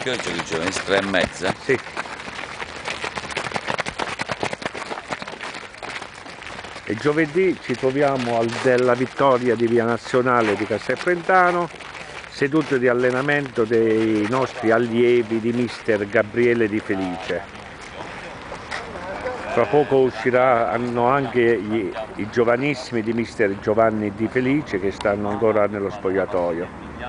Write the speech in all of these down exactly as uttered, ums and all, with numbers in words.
Che oggi che giorno? tre e mezza? Sì. E giovedì ci troviamo al della vittoria di Via Nazionale di Castelfrentano, sedute di allenamento dei nostri allievi di mister Gabriele Di Felice. Tra poco usciranno anche gli, i giovanissimi di mister Giovanni Di Felice che stanno ancora nello spogliatoio.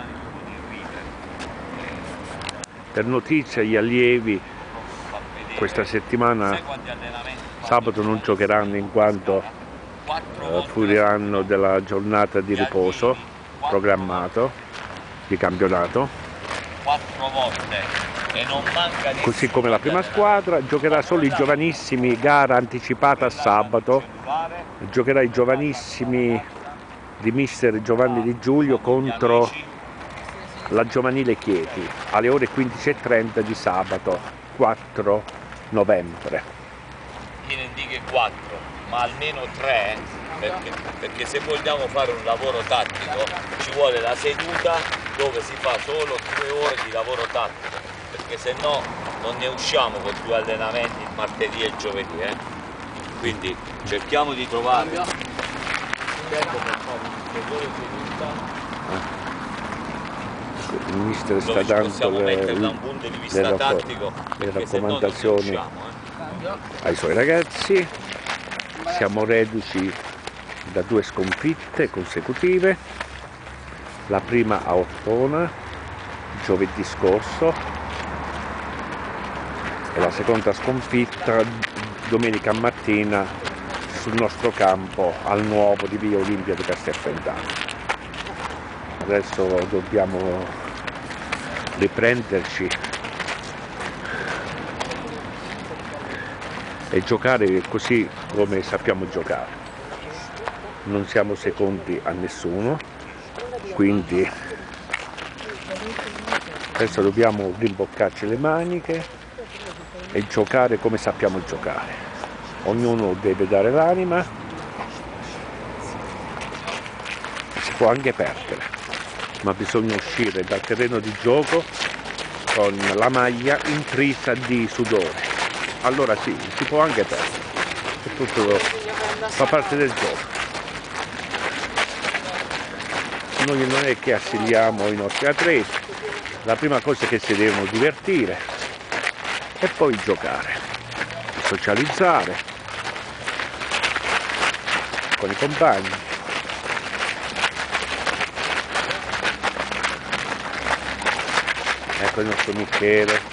Per notizia gli allievi questa settimana sabato non giocheranno in quanto eh, fruiranno della giornata di riposo programmato di campionato. Quattro volte. E non manca Così come la prima squadra giocherà solo i giovanissimi, gara anticipata a sabato, giocherà i giovanissimi di mister Giovanni Di Giulio contro la giovanile Chieti alle ore quindici e trenta di sabato quattro novembre. Io ne dico quattro, ma almeno tre, perché, perché se vogliamo fare un lavoro tattico ci vuole la seduta dove si fa solo due ore di lavoro tattico, perché se no non ne usciamo con due allenamenti il martedì e il giovedì, eh? Quindi cerchiamo di trovare tempo per fare un'ulteriore seduta. Il mister sta dove ci dando possiamo le, mettere da un punto di vista le, tattico, le perché se no non ne raccomandazioni usciamo, eh? ai suoi ragazzi. Siamo reduci da due sconfitte consecutive, la prima a Ortona giovedì scorso e la seconda sconfitta domenica mattina sul nostro campo al nuovo di via Olimpia di Castelfrentano. Adesso dobbiamo riprenderci e giocare così come sappiamo giocare. Non siamo secondi a nessuno, quindi adesso dobbiamo rimboccarci le maniche e giocare come sappiamo giocare. Ognuno deve dare l'anima, si può anche perdere, ma bisogna uscire dal terreno di gioco con la maglia intrisa di sudore. Allora sì, si può anche perdere, è tutto, fa parte del gioco. Noi non è che assiliamo i nostri atleti, la prima cosa è che si devono divertire e poi giocare, socializzare con i compagni. Ecco il nostro Michele,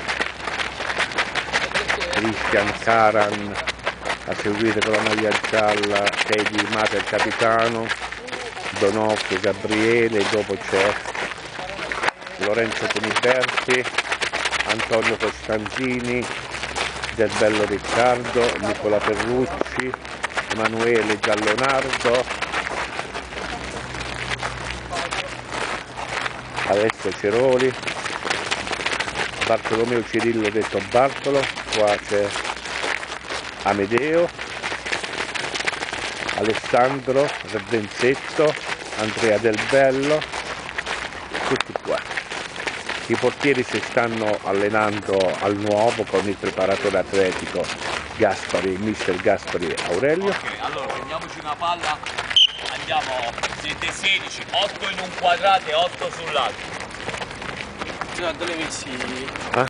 Cristian Caran a seguire con la maglia gialla, Teddy Mata il capitano, Donofrio Gabriele, dopo c'è Lorenzo Toniberti, Antonio Costanzini, Del Bello Riccardo, Nicola Perrucci, Emanuele Giallonardo, Alessio Ceroli, Bartolomeo Cirillo detto Bartolo, qua c'è Amedeo, Alessandro Redenzetto, Andrea Del Bello, tutti qua. I portieri si stanno allenando al nuovo con il preparatore atletico Gaspari, mister Gaspari Aurelio. Ok, allora prendiamoci una palla, andiamo, siete sedici, otto in un quadrato e otto sul lato. Dove messi? Ah?